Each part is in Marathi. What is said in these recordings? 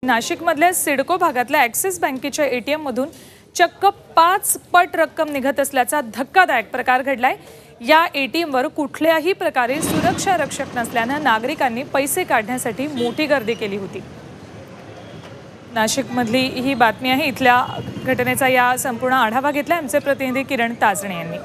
नाशिकमधल्या सिडको भागातल्या ॲक्सिस बँकेच्या एटीएम मधून चक्क 5 पट रक्कम निघत असल्याचा धक्कादायक प्रकार घडलाय। या एटीएमवर कुठल्याही प्रकारे सुरक्षा रक्षक नसल्याने नागरिकांनी पैसे काढण्यासाठी मोठी गर्दी केली होती। नाशिकमधली ही बातमी आहे। इथल्या घटनेचा या संपूर्ण आढावा घेतला आमचे प्रतिनिधी किरण ताजणे यांनी।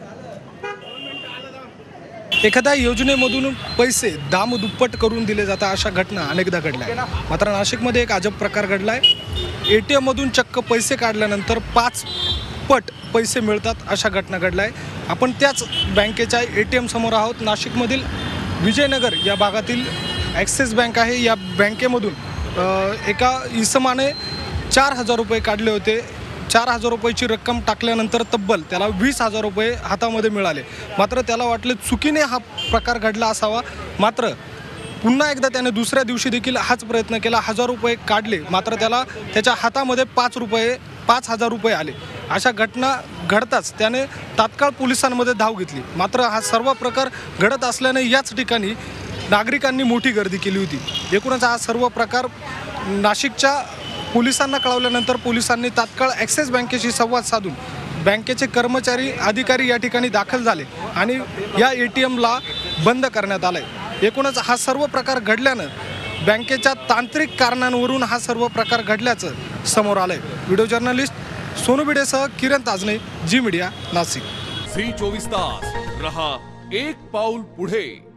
एखाद्या योजनेमधून पैसे दामदुप्पट करून दिले जातात अशा घटना अनेकदा घडल्या। मात्र नाशिकमध्ये एक अजब प्रकार घडलाय। एटीएम मधून चक्क पैसे काढल्यानंतर 5 पट पैसे मिळतात अशा घटना घडलाय। आपण त्याच बँकेच्या एटीएम समोर आहोत। नाशिकमधील विजयनगर या भागातील ॲक्सिस बँक आहे। या बँकेमधून एका इसमाने 4000 रुपये काढले होते। 4000 रुपयाची रक्कम टाकल्यानंतर तब्बल त्याला 20,000 रुपये हातामध्ये मिळाले। मात्र त्याला वाटले चुकीने हा प्रकार घडला असावा। मात्र पुन्हा एकदा त्याने दुसऱ्या दिवशी देखील हाच प्रयत्न केला। 1000 रुपये काढले, मात्र त्याला त्याच्या हातामध्ये 5,000 रुपये आले। अशा घटना घडताच त्याने तात्काळ पोलिसांमध्ये धाव घेतली। मात्र हा सर्व प्रकार घडत असल्याने याच ठिकाणी नागरिकांनी मोठी गर्दी केली होती। एकूणच हा सर्व प्रकार नाशिकच्या पोलिसांना कळवल्यानंतर पोलिसांनी तात्काळ ॲक्सिस बँकेशी संवाद साधून बँकेचे कर्मचारी अधिकारी या ठिकाणी दाखल झाले आणि या एटीएमला बंद करण्यात आले। एकूणच हा सर्व प्रकार घडल्यानं बँकेच्या तांत्रिक कारणांवरून हा सर्व प्रकार घडल्याचं समोर आलंय। व्हिडिओ जर्नलिस्ट सोनू भिडेसह किरण ताजणे, जी मीडिया, नाशिक। झी 24 तास रहा एक पाऊल पुढे।